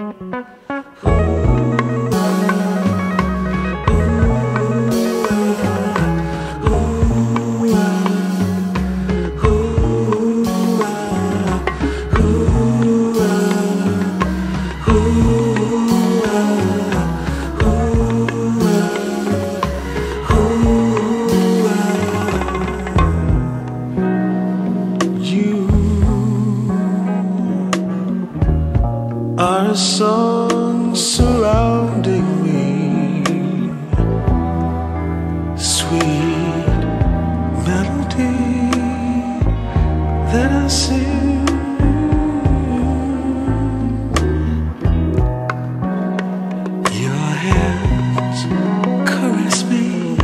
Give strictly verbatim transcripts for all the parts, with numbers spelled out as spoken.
Are a song surrounding me, sweet melody that I sing. Your hands caress me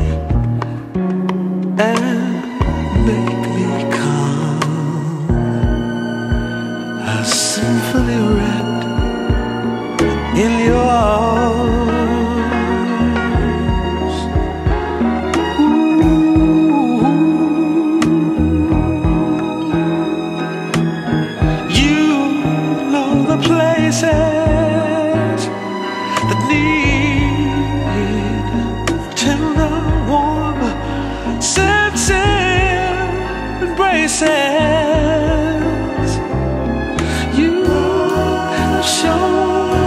and make me calm, a symphony wrapped in your arms. Ooh. You know the places that need tender, warm, sincere embraces. You have shown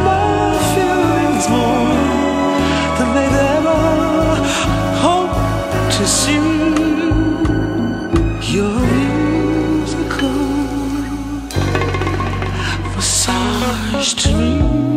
to see your musical massage to me.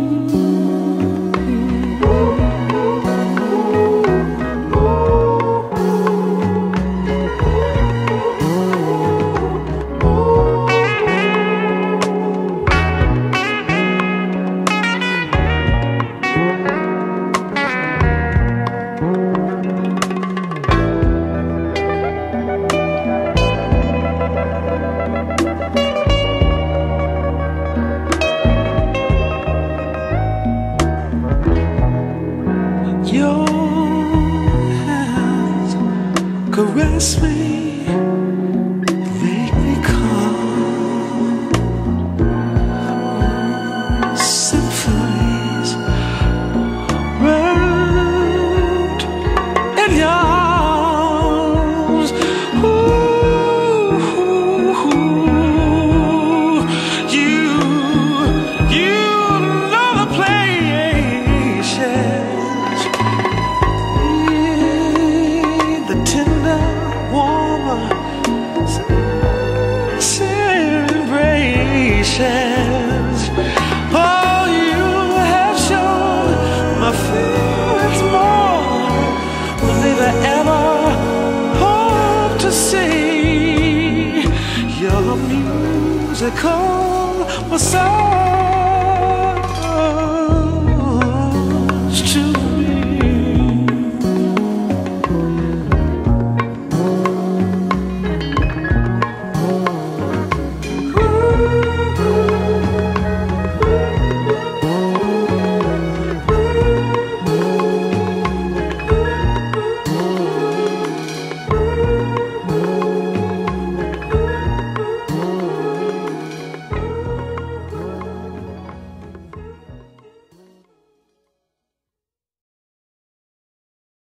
Your hands caress me, make me calm. Symphonies wrapped in your arms. Ooh, you, you know the places. Oh, you have shown my feelings more than they've ever hoped to see. Your musical massage.